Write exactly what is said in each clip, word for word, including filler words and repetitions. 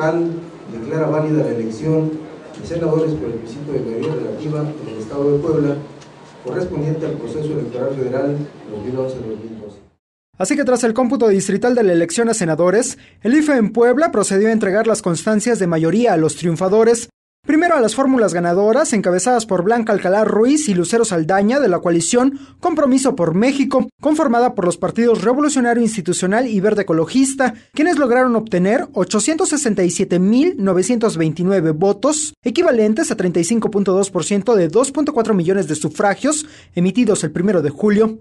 local declara válida la elección de senadores por el requisito de mayoría relativa en el Estado de Puebla, correspondiente al proceso electoral federal dos mil once a dos mil doce. Así que tras el cómputo distrital de la elección a senadores, el I F E en Puebla procedió a entregar las constancias de mayoría a los triunfadores. Primero a las fórmulas ganadoras, encabezadas por Blanca Alcalá Ruiz y Lucero Saldaña, de la coalición Compromiso por México, conformada por los partidos Revolucionario Institucional y Verde Ecologista, quienes lograron obtener ochocientos sesenta y siete mil novecientos veintinueve votos, equivalentes a treinta y cinco punto dos por ciento de dos punto cuatro millones de sufragios emitidos el primero de julio.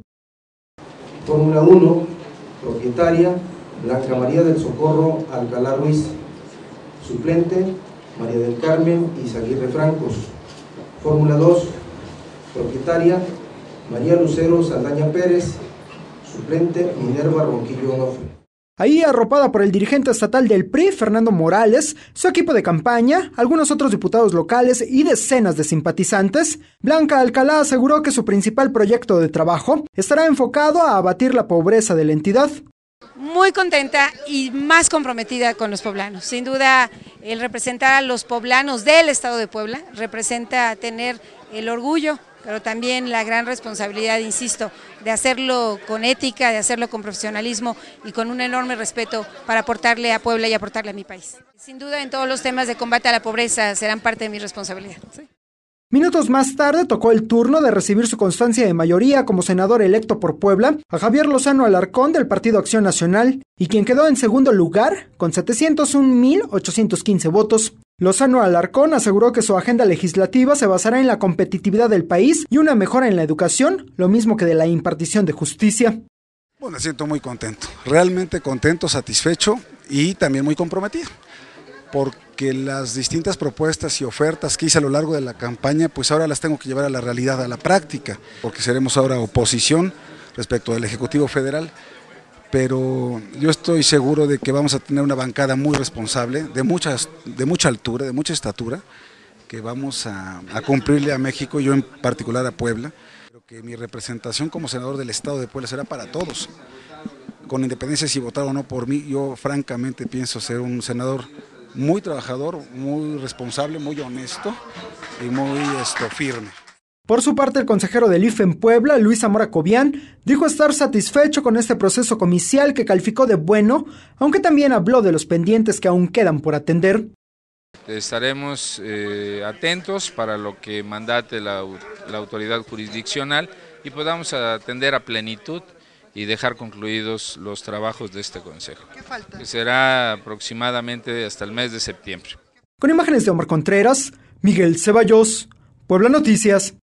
Fórmula uno, propietaria, Blanca María del Socorro Alcalá Ruiz. Suplente, María del Carmen Izaguirre Francos. Fórmula dos, propietaria, María Lucero Saldaña Pérez. Suplente, Minerva Ronquillo Onofre. Ahí, arropada por el dirigente estatal del P R I, Fernando Morales, su equipo de campaña, algunos otros diputados locales y decenas de simpatizantes, Blanca Alcalá aseguró que su principal proyecto de trabajo estará enfocado a abatir la pobreza de la entidad. Muy contenta y más comprometida con los poblanos. Sin duda, el representar a los poblanos del estado de Puebla representa tener el orgullo, pero también la gran responsabilidad, insisto, de hacerlo con ética, de hacerlo con profesionalismo y con un enorme respeto para aportarle a Puebla y aportarle a mi país. Sin duda, en todos los temas de combate a la pobreza serán parte de mi responsabilidad. ¿Sí? Minutos más tarde tocó el turno de recibir su constancia de mayoría como senador electo por Puebla a Javier Lozano Alarcón del Partido Acción Nacional, y quien quedó en segundo lugar con setecientos un mil ochocientos quince votos. Lozano Alarcón aseguró que su agenda legislativa se basará en la competitividad del país y una mejora en la educación, lo mismo que de la impartición de justicia. Bueno, me siento muy contento, realmente contento, satisfecho y también muy comprometido, porque las distintas propuestas y ofertas que hice a lo largo de la campaña, pues ahora las tengo que llevar a la realidad, a la práctica, porque seremos ahora oposición respecto al Ejecutivo Federal, pero yo estoy seguro de que vamos a tener una bancada muy responsable, de, muchas, de mucha altura, de mucha estatura, que vamos a, a cumplirle a México, yo en particular a Puebla. Creo que mi representación como senador del estado de Puebla será para todos, con independencia si votaron o no por mí. Yo francamente pienso ser un senador muy trabajador, muy responsable, muy honesto y muy esto, firme. Por su parte, el consejero del I F E en Puebla, Luis Zamora Cobian, dijo estar satisfecho con este proceso comicial que calificó de bueno, aunque también habló de los pendientes que aún quedan por atender. Estaremos eh, atentos para lo que mandate la, la autoridad jurisdiccional y podamos atender a plenitud y dejar concluidos los trabajos de este consejo. ¿Qué falta? Que será aproximadamente hasta el mes de septiembre. Con imágenes de Omar Contreras, Miguel Ceballos, Puebla Noticias.